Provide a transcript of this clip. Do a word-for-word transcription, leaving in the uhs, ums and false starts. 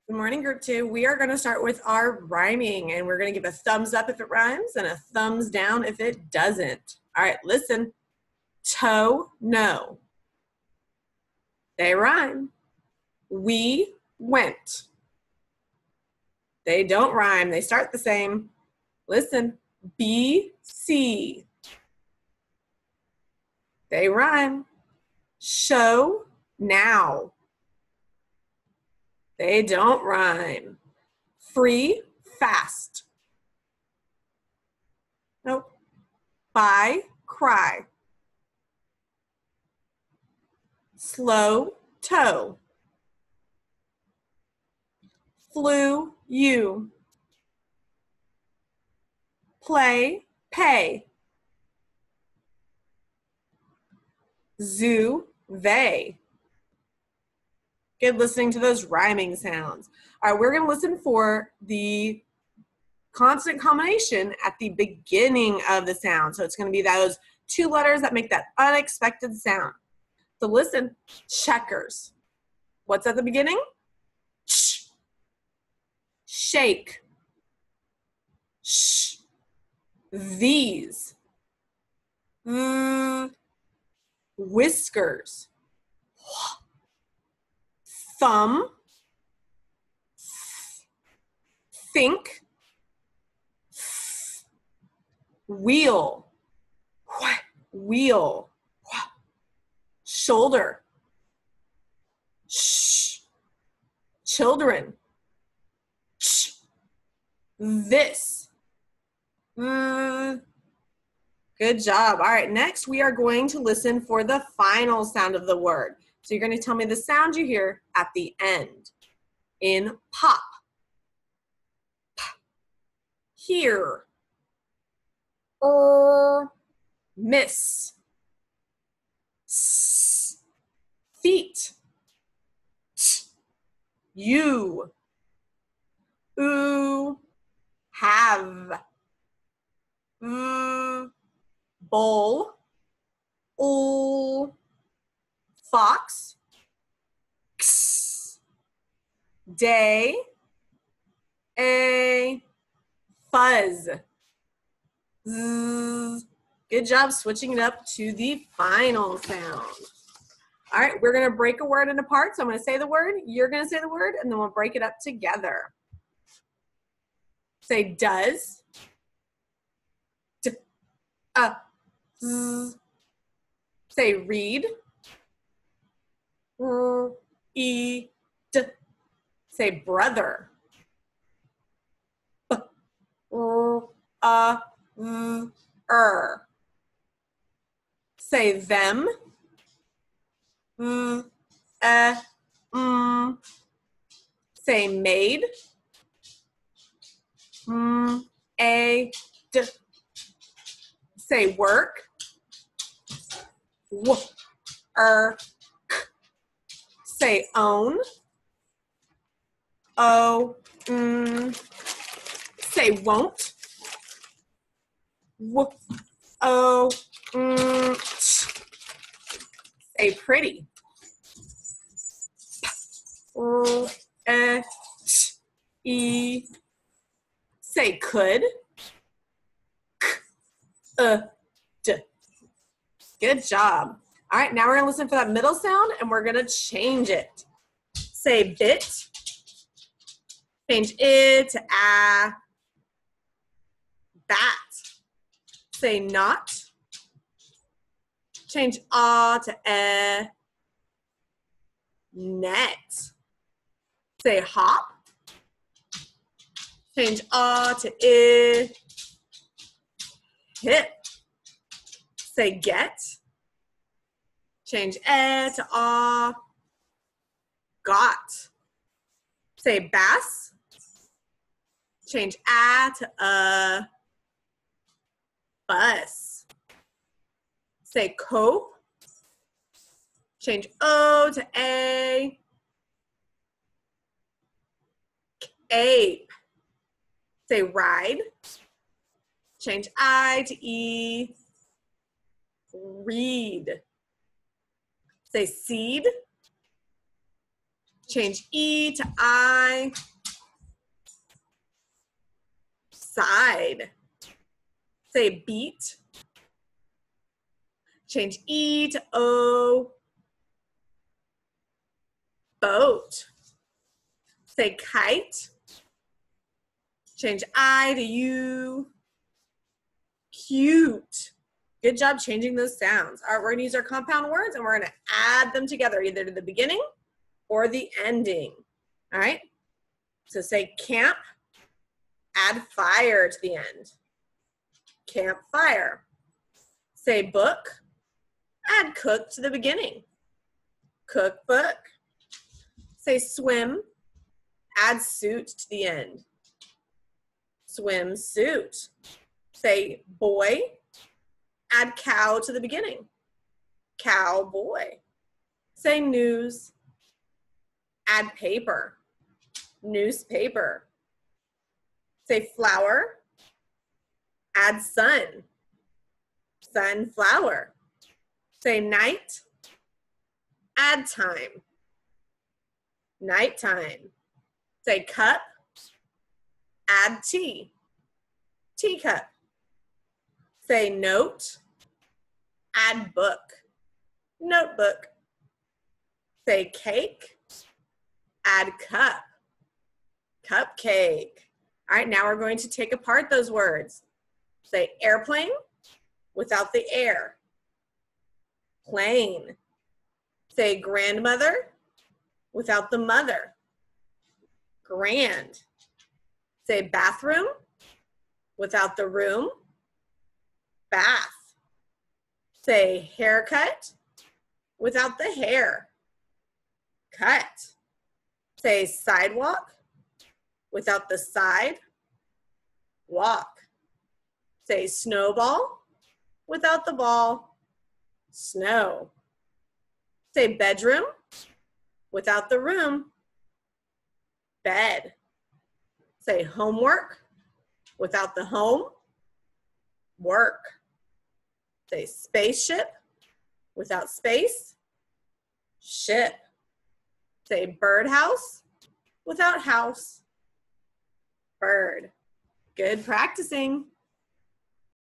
Good morning, group two. We are going to start with our rhyming, and we're going to give a thumbs up if it rhymes and a thumbs down if it doesn't. All right, listen. Toe, no. They rhyme. We went. They don't rhyme. They start the same. Listen. B, C. They rhyme. Show, now. They don't rhyme. Free, fast. Nope. Buy, cry. Slow, toe. Flew, you. Play, pay. Zoo, they. Good listening to those rhyming sounds. All right, we're going to listen for the consonant combination at the beginning of the sound. So it's going to be those two letters that make that unexpected sound. So listen, checkers. What's at the beginning? Sh. Shake. Sh. These. Mm. Whiskers. Thumb. Think. Wheel. Wheel. Shoulder. Shh. Children. Shh. This. Mm. Good job. All right, next we are going to listen for the final sound of the word. So you're going to tell me the sound you hear at the end in pop. Here. Er. Miss. S. Feet. T. You. Ooh. Have. Mm. Bowl. Ol. Fox. X. Day. A. Fuzz. Z. Good job switching it up to the final sound. All right, we're gonna break a word into parts. So I'm gonna say the word, you're gonna say the word, and then we'll break it up together. Say does. D, uh, z. Say read. R, e, d. Say brother. B, r, uh, v, er. Say them. V, e, mm. Say made. M, a, d. Say work. W, er, k. Say own. O, mm. Say won't. W, o, mm. T. Say pretty. P, r, e, t, e. Say could. K, uh, d. Good job. All right, now we're gonna listen for that middle sound and we're gonna change it. Say bit. Change it to a. Bat. Say not. Change ah to eh. Net. Say hop. Change ah to I. Hip. Say get. Change eh to ah. Got. Say bass. Change a to uh. Bus. Say cope. Change o to a. Ape. Say ride. Change I to E. Read. Say seed. Change E to I. Side. Say beat. Change E to O. Boat. Say kite. Change I to U. Cute. Good job changing those sounds. All right, we're gonna use our compound words and we're gonna add them together either to the beginning or the ending. All right, so say camp, add fire to the end. Campfire. Say book, add cook to the beginning. Cookbook. Say swim, add suit to the end. Swimsuit. Say boy, add cow to the beginning. Cowboy. Say news, add paper. Newspaper. Say flower, add sun. Sunflower. Say night, add time. Nighttime. Say cup, add tea. Teacup. Say note, add book. Notebook. Say cake, add cup. Cupcake. All right, now we're going to take apart those words. Say airplane without the air. Plane. Say grandmother without the mother. Grand. Say bathroom without the room. Bath. Say haircut without the hair. Cut. Say sidewalk without the side. Walk. Say snowball without the ball. Snow. Say bedroom without the room. Bed. Say homework without the home. Work. Say spaceship without space. Ship. Say birdhouse without house. Bird. Good practicing.